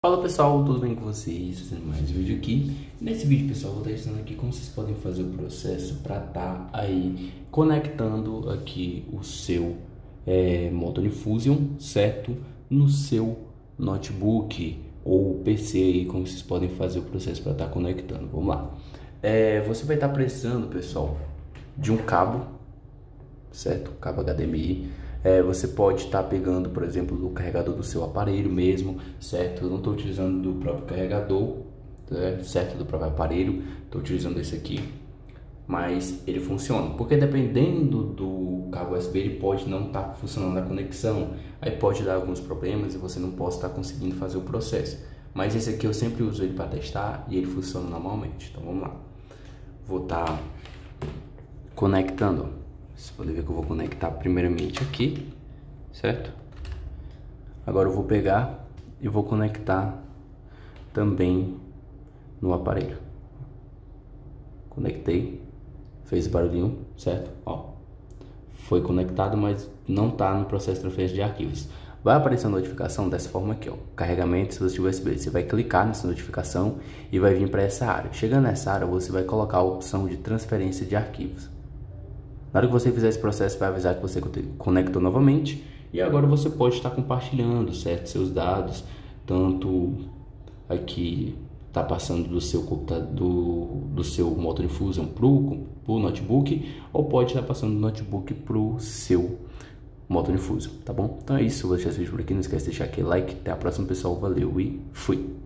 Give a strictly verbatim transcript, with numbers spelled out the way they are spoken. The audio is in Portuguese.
Fala pessoal, tudo bem com vocês? Fazendo mais um vídeo aqui. Nesse vídeo, pessoal, eu vou estar ensinando aqui como vocês podem fazer o processo para estar aí conectando aqui o seu é, Motor Infusion, certo? No seu notebook ou P C aí, como vocês podem fazer o processo para estar conectando. Vamos lá. É, você vai estar precisando, pessoal, de um cabo, certo? Cabo H D M I. É, você pode estar pegando, por exemplo, do carregador do seu aparelho mesmo, certo? Eu não estou utilizando do próprio carregador, certo? Do próprio aparelho, estou utilizando esse aqui, mas ele funciona. Porque dependendo do cabo U S B, ele pode não estar funcionando a conexão, aí pode dar alguns problemas e você não pode estar conseguindo fazer o processo. Mas esse aqui eu sempre uso ele para testar e ele funciona normalmente. Então vamos lá. Vou estar conectando. Vocês podem ver que eu vou conectar primeiramente aqui, certo? Agora eu vou pegar e vou conectar também no aparelho. Conectei, fez barulhinho, certo? Ó, foi conectado, mas não está no processo de transferência de arquivos. Vai aparecer a notificação dessa forma aqui, ó, carregamento dispositivo U S B. Você vai clicar nessa notificação e vai vir para essa área. Chegando nessa área, você vai colocar a opção de transferência de arquivos. Na hora que você fizer esse processo, vai avisar que você conectou novamente. E agora você pode estar compartilhando, certo? Seus dados, tanto aqui está passando do seu computador, do, do seu Motor Infusion para o notebook, ou pode estar passando do notebook para o seu Motor Infusion, tá bom? Então é isso, eu vou deixar esse vídeo por aqui. Não esquece de deixar aquele like. Até a próxima, pessoal. Valeu e fui!